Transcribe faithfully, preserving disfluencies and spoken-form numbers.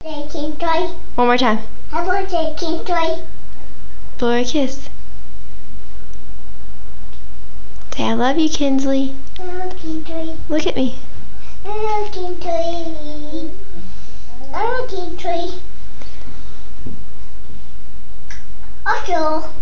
Say Kynslee. One more time. How about say Kynslee? Blow her a kiss. Say, I love you, Kynslee. I love Kynslee. Look at me. I love Kynslee. I love Kynslee. Okay.